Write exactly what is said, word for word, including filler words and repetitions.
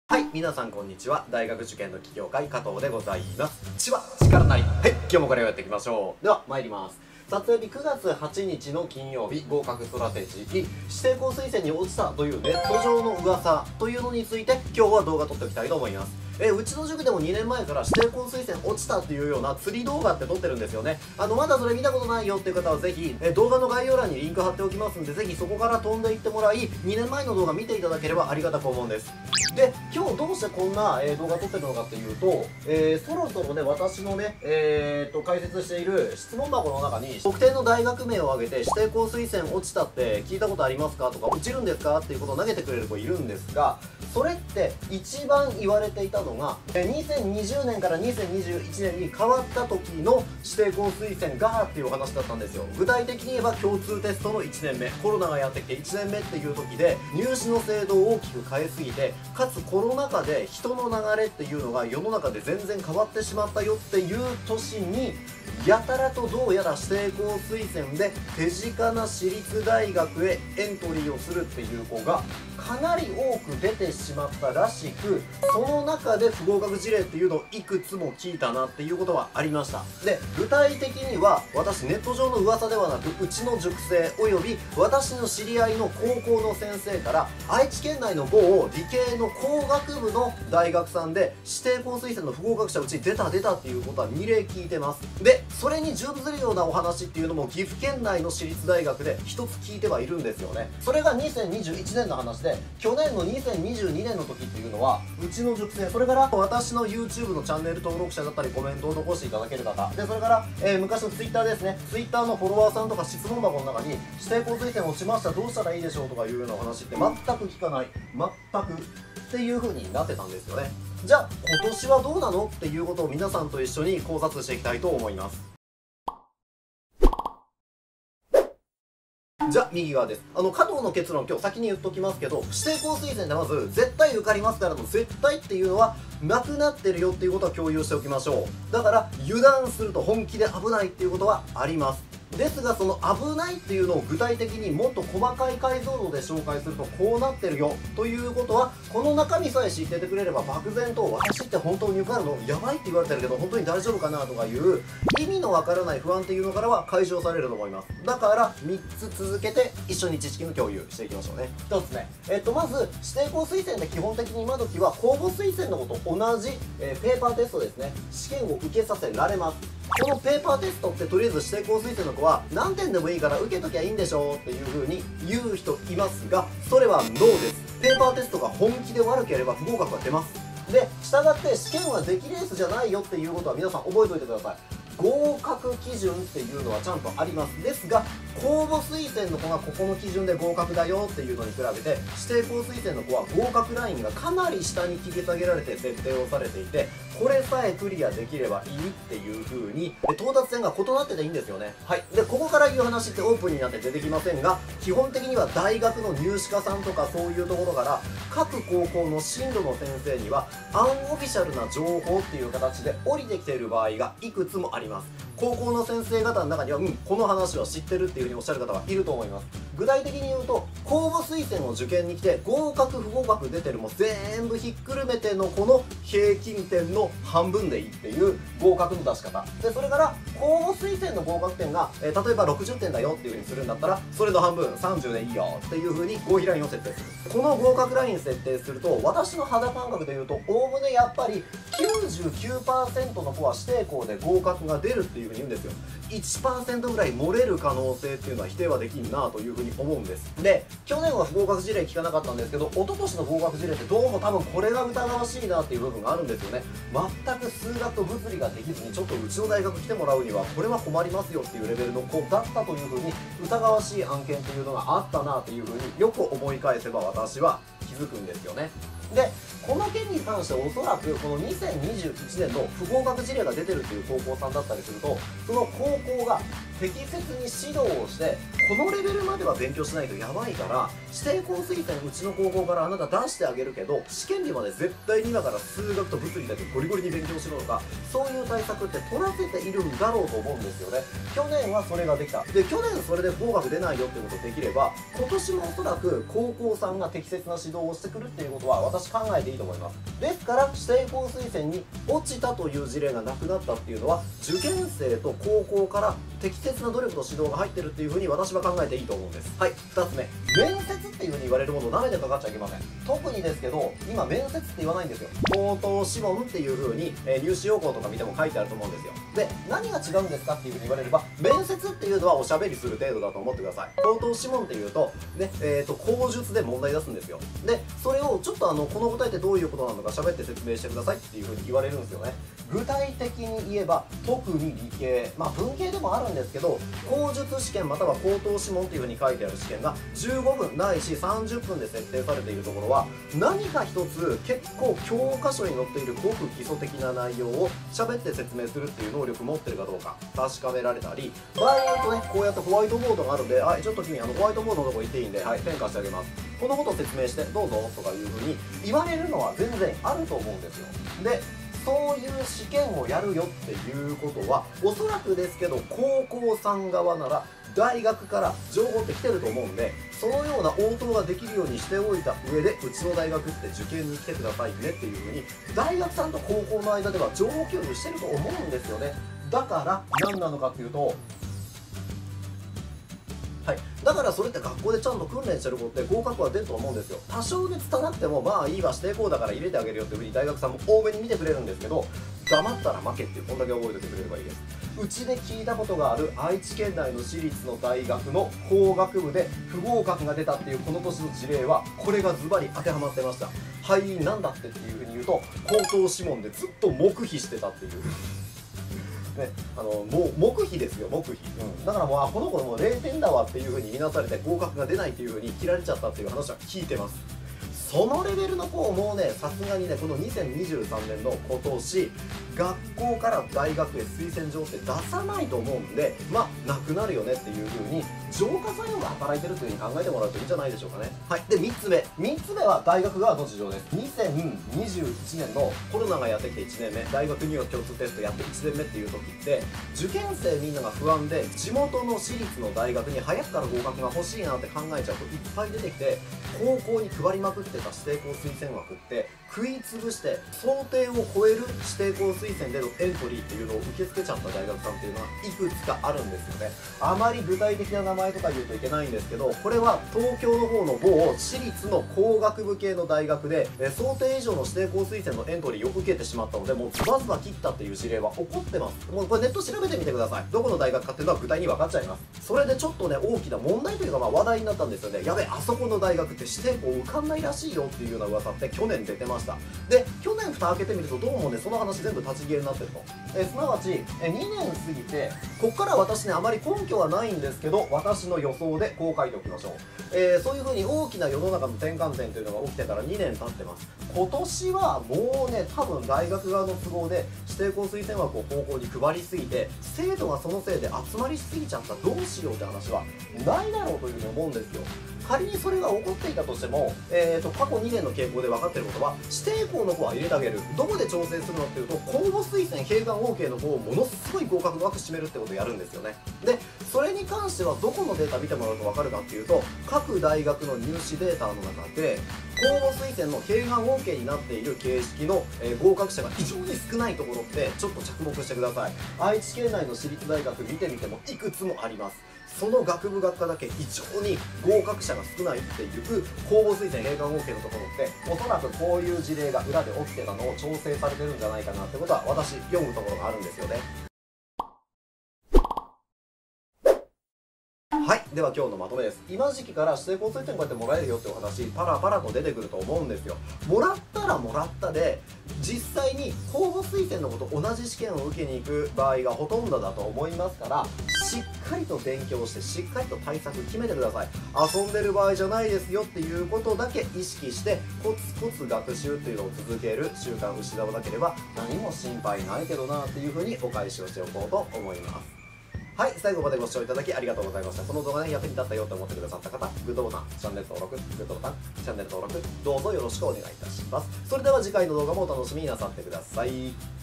はい、皆さんこんにちは。大学受験の起業家加藤でございます。知は力なり。はい、今日もこれをやっていきましょう。では、参ります。撮影日くがつはちにちの金曜日、合格ストラテジー、指定校推薦に落ちたというネット上の噂というのについて、今日は動画撮っておきたいと思います。えうちの塾でもにねんまえから指定校推薦落ちたっていうような釣り動画って撮ってるんですよね。あのまだそれ見たことないよっていう方はぜひえ動画の概要欄にリンク貼っておきますんで、ぜひそこから飛んでいってもらい、にねんまえの動画見ていただければありがたく思うんです。で、今日どうしてこんな、えー、動画撮ってるのかっていうと、えー、そろそろね私のねえー、っと解説している質問箱の中に、特定の大学名を挙げて指定校推薦落ちたって聞いたことありますかとか、落ちるんですかっていうことを投げてくれる子いるんですが、それって一番言われていたのがにせんにじゅうねんからにせんにじゅういちねんに変わった時の指定校推薦がっていう話だったんですよ。具体的に言えば共通テストのいちねんめ、コロナがやってきていちねんめっていう時で入試の制度を大きく変えすぎて、かつコロナ禍で人の流れっていうのが世の中で全然変わってしまったよっていう年に、やたらとどうやら指定校推薦で手近な私立大学へエントリーをするっていう子がかなり多く出てしまったらしく、その中で不合格事例っていうのをいくつも聞いたなっていうことはありました。で、具体的には私ネット上の噂ではなく、うちの塾生および私の知り合いの高校の先生から、愛知県内の某理系の工学部の大学さんで指定校推薦の不合格者うち出た出たっていうことはにれい聞いてます。で、それに準ずるようなお話っていうのも岐阜県内の私立大学で一つ聞いてはいるんですよね。それがにせんにじゅういちねんの話で、去年のにせんにじゅうにねんの時っていうのは、うちの塾生、それから私の YouTube のチャンネル登録者だったりコメントを残していただける方で、それから、えー、昔の Twitter ですね、 Twitter のフォロワーさんとか質問箱の中に指定校推薦落ちました、どうしたらいいでしょうとかいうようなお話って全く聞かない、全くっていう風になってたんですよね。じゃあ今年はどうなのっていうことを皆さんと一緒に考察していきたいと思います。じゃあ右側です。あの加藤の結論、今日先に言っときますけど、指定校推薦でまず絶対受かりますからの絶対っていうのはなくなってるよっていうことは共有しておきましょう。だから油断すると本気で危ないっていうことはあります。ですが、その危ないっていうのを具体的にもっと細かい解像度で紹介するとこうなってるよということは、この中身さえ知っててくれれば漠然と私って本当に受かるのやばいって言われてるけど本当に大丈夫かなとかいう意味のわからない不安っていうのからは解消されると思います。だからみっつ続けて一緒に知識の共有していきましょうね。ひとつめ、えっとまず指定校推薦で基本的に今時は公募推薦のこと同じ、えー、ペーパーテストですね、試験を受けさせられます。このペーパーテストってとりあえず指定校推薦の子は何点でもいいから受けときゃいいんでしょっていう風に言う人いますが、それはノーです。ペーパーテストが本気で悪ければ不合格が出ます。で、従って試験は出来レースじゃないよっていうことは皆さん覚えておいてください。合格基準っていうのはちゃんとあります。ですが公募推薦の子がここの基準で合格だよっていうのに比べて、指定校推薦の子は合格ラインがかなり下に切り下げられて設定をされていて、これさえクリアできればいいっていう風に到達点が異なってていいんですよね。はい。で、ここから言う話ってオープンになって出てきませんが、基本的には大学の入試課さんとかそういうところから各高校の進路の先生にはアンオフィシャルな情報っていう形で降りてきている場合がいくつもあります。高校の先生方の中には、うん、この話は知ってるっていう風におっしゃる方がいると思います。具体的に言うと、公募推薦を受験に来て合格不合格出てるも全部ひっくるめてのこの平均点の半分でいいっていう合格の出し方で、それから公募推薦の合格点が、えー、例えばろくじゅってんだよっていう風にするんだったら、それの半分さんじゅうでいいよっていう風に合否ラインを設定する。この合格ライン設定すると、私の肌感覚で言うとおおむねやっぱり きゅうじゅうきゅうパーセント の子は指定校で合格が出るっていう風に言うんですよ。いちパーセント ぐらい漏れる可能性っていうのは否定はできんなという風に思うんです。で、去年は不合格事例聞かなかったんですけど、一昨年の合格事例ってどうも多分これが疑わしいなっていう部分があるんですよね。全く数学と物理ができずにちょっとうちの大学来てもらうにはこれは困りますよっていうレベルの子だったという風に疑わしい案件というのがあったなという風によく思い返せば私は気づくんですよね。で、この件に関しておそらくこのにせんにじゅういちねんの不合格事例が出てるっていう高校さんだったりすると、その高校が適切に指導をして、このレベルまでは勉強しないとやばいから指定校推薦うちの高校からあなた出してあげるけど、試験日まで絶対に今から数学と物理だけゴリゴリに勉強しろとか、そういう対策って取らせているんだろうと思うんですよね。去年はそれができた。で去年それで合格出ないよってことできれば、今年もおそらく高校さんが適切な指導をしてくるっていうことは私考えていいと思います。ですから指定校推薦に落ちたという事例がなくなったっていうのは、受験生と高校から適切な努力と指導が入ってるっていうふうに私は考えていいと思うんです。はい、ふたつめ、面接っていうふうに言われるものを舐めてかかっちゃいけません。特にですけど今面接って言わないんですよ。口頭試問っていうふうに、えー、入試要項とか見ても書いてあると思うんですよ。で何が違うんですかっていうふうに言われれば、面接っていうのはおしゃべりする程度だと思ってください。口頭試問っていうとね、えーと口述で問題出すんですよ。でそれをちょっとあのこの答えってどういうことなのか喋って説明してくださいっていうふうに言われるんですよね。具体的に言えば特に理系、まあ文系でもあるんですけど、口述試験または口頭試問っていうふうに書いてある試験がじゅうごふんないしさんじゅっぷんで設定されているところは、何か一つ結構教科書に載っているごく基礎的な内容を喋って説明するっていう能力持ってるかどうか確かめられたり、場合によるとね、こうやってホワイトボードがあるんで、はいちょっと君あのホワイトボードのとこ行っていいんで、はいペン貸してあげます、このことを説明してどうぞとかいうふうに言われるのは全然あると思うんですよ。でそういう試験をやるよっていうことは、おそらくですけど高校さん側なら大学から情報って来てると思うんで、そのような応答ができるようにしておいた上で、うちの大学って受験に来てくださいねっていうふうに大学さんと高校の間では情報共有してると思うんですよね。だから何なのかっていうと、はい、だからそれって学校でちゃんと訓練してる子って合格は出ると思うんですよ。多少熱たなくてもまあいいわ、指定校だから入れてあげるよっていうふうに大学さんも多めに見てくれるんですけど、黙ったら負けっていうこんだけ覚えておいてくれればいいです。うちで聞いたことがある愛知県内の私立の大学の法学部で不合格が出たっていうこの年の事例は、これがズバリ当てはまってました。はい、なんだってっていうふうに言うと、口頭試問でずっと黙秘してたっていうね、あのもう黙秘ですよ、黙秘、うん、だからもうあこの子もうれいてんだわっていう風に見なされて合格が出ないっていう風に切られちゃったっていう話は聞いてます。そのレベルの子をもうね、さすがにね、このにせんにじゅうさんねんの今年学校から大学へ推薦状って出さないと思うんで、まあなくなるよねっていう風に浄化作用が働いてるという風に考えてもらうといいんじゃないでしょうかね。はい、でみっつめみっつめは大学側の事情です。にせんにじゅういちねんのコロナがやってきていちねんめ、大学入学共通テストやっていちねんめっていう時って受験生みんなが不安で、地元の私立の大学に早くから合格が欲しいなって考えちゃうといっぱい出てきて、高校に配りまくってた指定校推薦枠って食いつぶして想定を超える指定校推薦でのエントリーっていうのを受け付けちゃった大学さんっていうのはいくつかあるんですよね。あまり具体的な名前とか言うといけないんですけど、これは東京の方の某私立の工学部系の大学でえ想定以上の指定校推薦のエントリーを受けてしまったので、もうズバズバ切ったっていう事例は起こってます。もうこれネット調べてみてください。どこの大学かっていうのは具体に分かっちゃいます。それでちょっとね大きな問題というかまあ話題になったんですよね。やべあそこの大学って指定校受かんないらしいよっていうような噂って去年出てました。で去年蓋開けてみるとどうもねその話全部立ち消えになってると。えすなわちえにねん過ぎて、こっから私ねあまり根拠はないんですけど、私の予想でこう書いておきましょう。えー、そういう風に大きな世の中の転換点というのが起きてからにねん経ってます。今年はもうね多分大学側の都合で指定校推薦枠を高校に配りすぎて、生徒がそのせいで集まりすぎちゃった、どうしようって話はないだろうというふうに思うんですよ。仮にそれが起こっていたとしても、えー、と過去にねんの傾向で分かっていることは、指定校の子は入れてあげる。どこで調整するのっていうと、公募推薦併願 オーケー の子をものすごい合格枠占めるってことをやるんですよね。でそれに関してはどこのデータ見てもらうと分かるかっていうと、各大学の入試データの中で公募推薦の併願 オーケー になっている形式の、えー、合格者が非常に少ないところってちょっと着目してください。愛知県内の私立大学見てみてもいくつもあります。その学部学科だけ異常に合格者が少ないっていう公募推薦併願 オーケー のところって、おそらくこういう事例が裏で起きてたのを調整されてるんじゃないかなってことは私読むところがあるんですよね。はい、では今日のまとめです。今時期から指定校推薦こうやってもらえるよってお話パラパラと出てくると思うんですよ。もらったらもらったで、実際に公募推薦の子と同じ試験を受けに行く場合がほとんどだと思いますから、しっかりと勉強してしっかりと対策決めてください。遊んでる場合じゃないですよっていうことだけ意識してコツコツ学習っていうのを続ける習慣を失わなければ何も心配ないけどなっていうふうにお返しをしておこうと思います。 はい、最後までご視聴いただきありがとうございました。この動画ね、役に立ったよと思ってくださった方、グッドボタン、チャンネル登録、グッドボタン、チャンネル登録、どうぞよろしくお願いいたします。それでは次回の動画もお楽しみになさってください。